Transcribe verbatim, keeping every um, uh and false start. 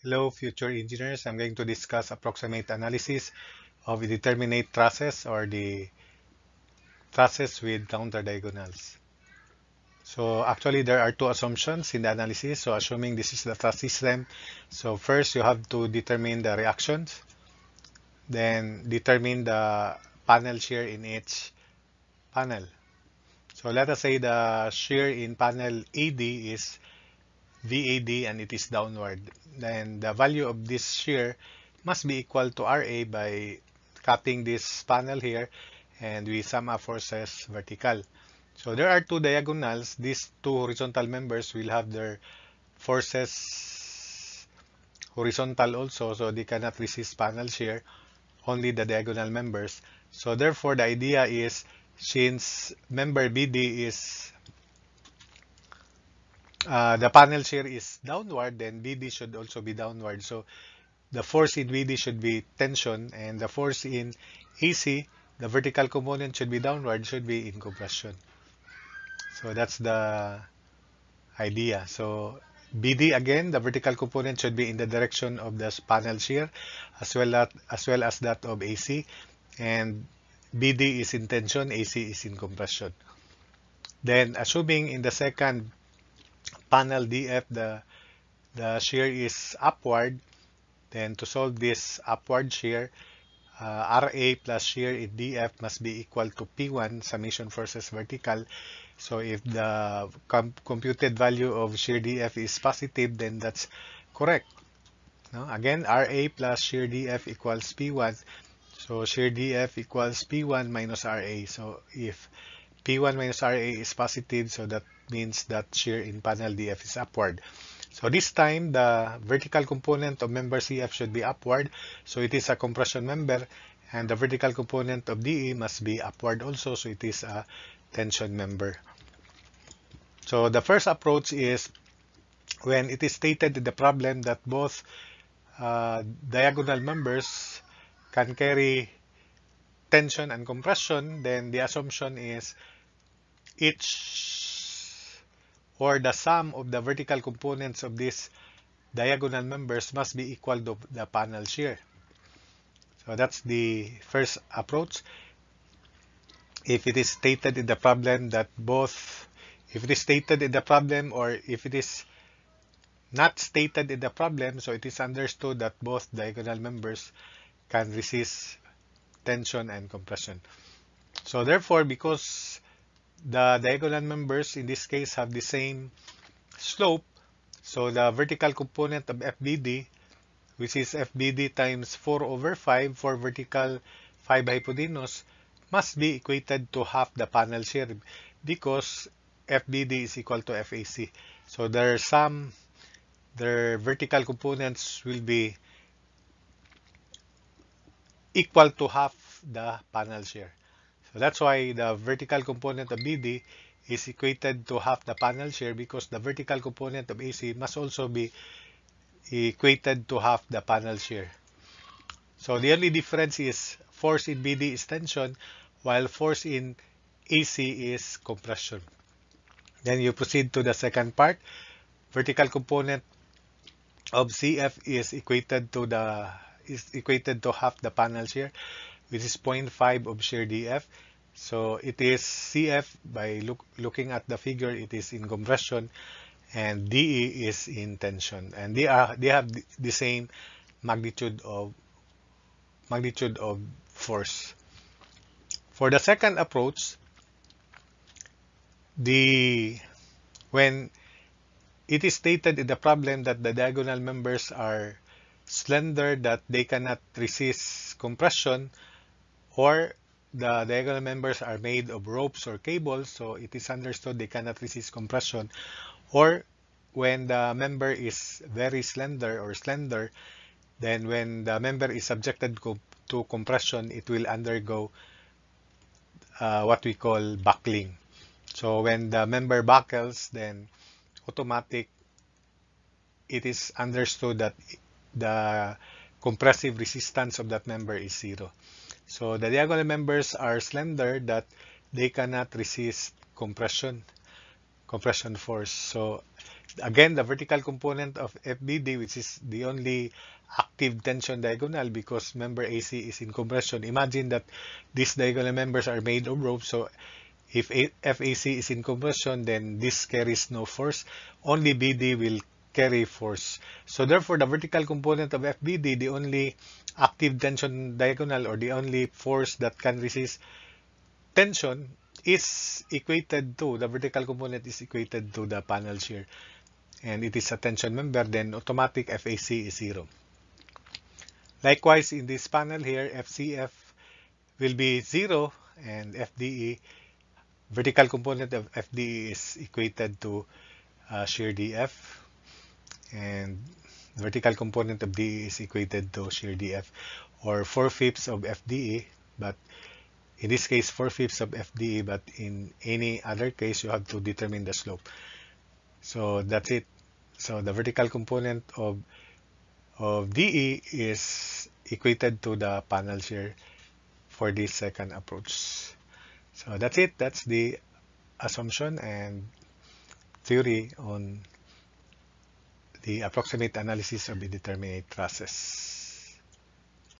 Hello, future engineers. I'm going to discuss approximate analysis of the determinate trusses or the trusses with counter diagonals. So actually there are two assumptions in the analysis. So assuming this is the truss system, so first you have to determine the reactions, then determine the panel shear in each panel. So let us say the shear in panel A D is V A D and it is downward. Then the value of this shear must be equal to R A by cutting this panel here, and we sum up forces vertical. So there are two diagonals. These two horizontal members will have their forces horizontal also, so they cannot resist panel shear, only the diagonal members. So therefore the idea is, since member B D is uh, the panel shear is downward, then B D should also be downward. So the force in B D should be tension, and the force in A C, the vertical component, should be downward, should be in compression. So that's the idea. So B D, again, the vertical component should be in the direction of the panel shear as well as, as well as that of A C, and B D is in tension, A C is in compression. Then assuming in the second panel D F the the shear is upward, then to solve this upward shear, uh, R A plus shear in D F must be equal to P one, summation forces vertical. So if the com computed value of shear D F is positive, then that's correct. No? Again, R A plus shear D F equals P one. So shear D F equals P one minus R A. So if P one minus R A is positive, so that means that shear in panel D F is upward. So this time, the vertical component of member C F should be upward. So it is a compression member, and the vertical component of D E must be upward also. So it is a tension member. So the first approach is when it is stated in the problem that both uh, diagonal members can carry tension and compression, then the assumption is each or the sum of the vertical components of these diagonal members must be equal to the panel shear. So that's the first approach. If it is stated in the problem that both, if it is stated in the problem or if it is not stated in the problem, so it is understood that both diagonal members can resist tension and compression. So therefore, because the diagonal members in this case have the same slope, so the vertical component of F B D, which is F B D times four over five, four vertical, five hypotenuse, must be equated to half the panel shear because F B D is equal to F A C. So their sum, their vertical components will be equal to half the panel shear. So that's why the vertical component of B D is equated to half the panel shear, because the vertical component of A C must also be equated to half the panel shear. So the only difference is force in B D is tension, while force in A C is compression. Then you proceed to the second part. Vertical component of C F is equated to the is equated to half the panel shear, which is zero point five of shear D F. So it is C F, by look, looking at the figure, it is in compression, and D E is in tension, and they are they have the, the same magnitude of magnitude of force. For the second approach, the when it is stated in the problem that the diagonal members are slender, that they cannot resist compression, or the diagonal members are made of ropes or cables, so it is understood they cannot resist compression, or when the member is very slender or slender, then when the member is subjected to compression, it will undergo uh, what we call buckling. So when the member buckles, then automatic, it is understood that the compressive resistance of that member is zero. So the diagonal members are slender, that they cannot resist compression, compression force. So Again, the vertical component of F B D, which is the only active tension diagonal because member A C is in compression. Imagine that these diagonal members are made of rope, so if F A C is in compression, then this carries no force. Only B D will carry force. So therefore, the vertical component of F B D, the only active tension diagonal or the only force that can resist tension is equated to, the vertical component is equated to the panel shear. And it is a tension member, then automatic F A C is zero. Likewise, in this panel here, F C F will be zero and F D E, vertical component of F D E is equated to uh, shear D F, and vertical component of D E is equated to shear D F, or four fifths of F D E, but in this case four fifths of F D E, but in any other case you have to determine the slope. So that's it. So the vertical component of of D E is equated to the panel shear for this second approach. So that's it. That's the assumption and theory on the approximate analysis of indeterminate trusses.